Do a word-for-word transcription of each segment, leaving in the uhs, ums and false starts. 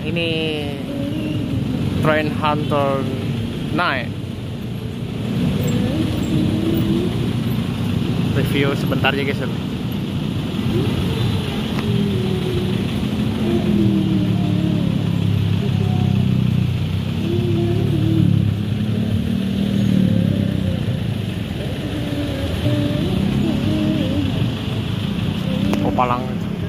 ini Train Hunter sembilan. Review sebentar ya guys. Palang.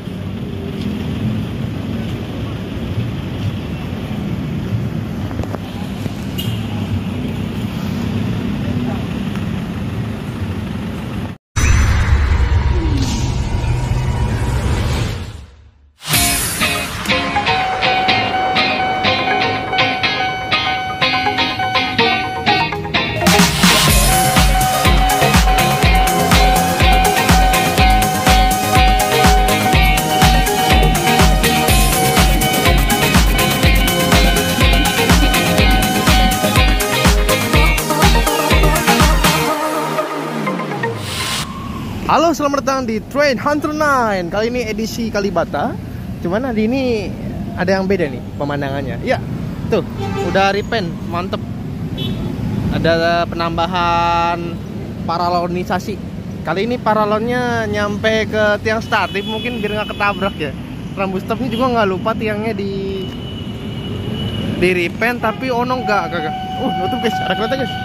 Halo, selamat datang di Train Hunter sembilan. Kali ini edisi Kalibata. Cuman hari ini ada yang beda nih pemandangannya. Ya, tuh, udah repaint, mantep. Ada penambahan paralonisasi. Kali ini paralonnya nyampe ke tiang statif, mungkin biar nggak ketabrak ya. Rambut stopnya juga nggak lupa tiangnya di di repaint, tapi ono nggak kagak. Uh, nutup guys, ada kereta guys.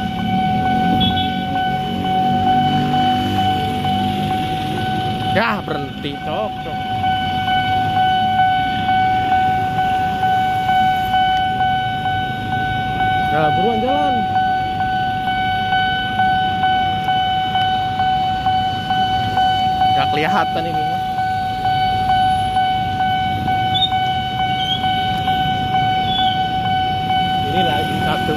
Ya berhenti cok cok. Nah buruan jalan. Gak kelihatan ini mah. Ini lagi satu.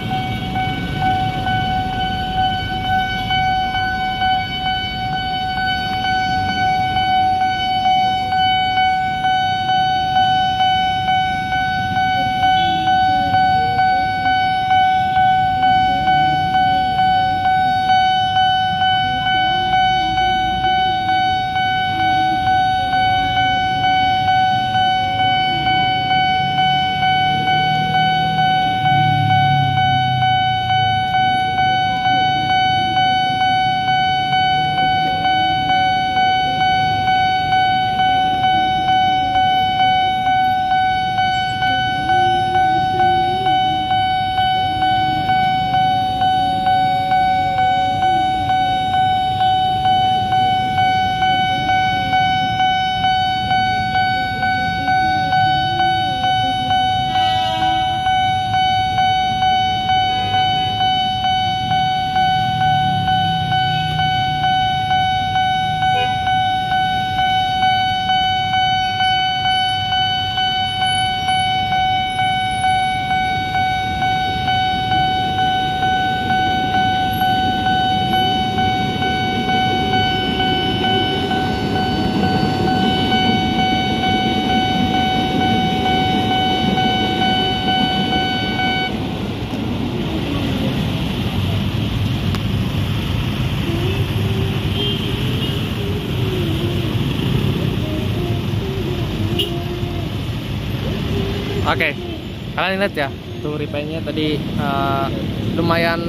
Oke, kalian lihat ya, tuh repaintnya tadi uh, lumayan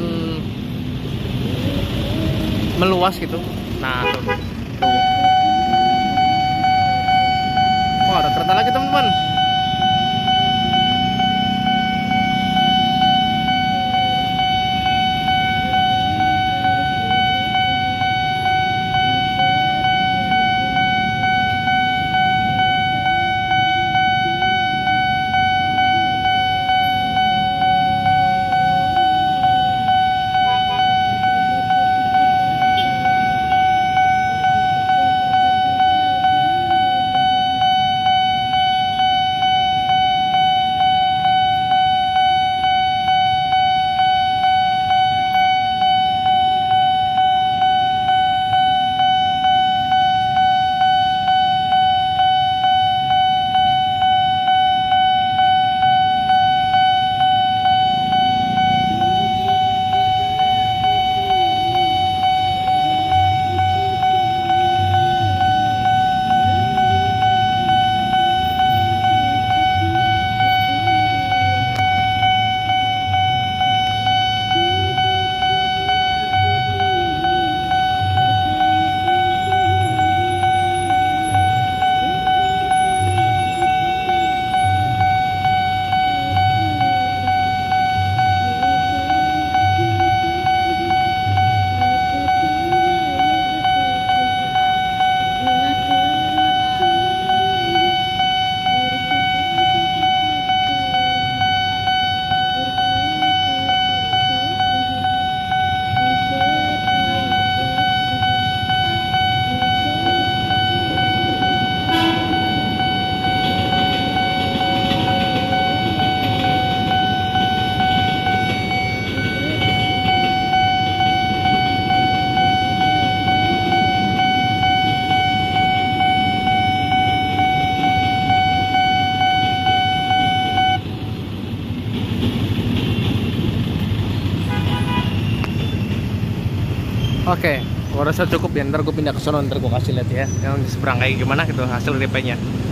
meluas gitu. Nah, tuh. Wah, ada kereta lagi teman-teman. Oke, gua rasa cukup ya. Ntar gue pindah ke sono, ntar gue kasih lihat ya yang di seberang kayak gimana gitu hasil repairnya.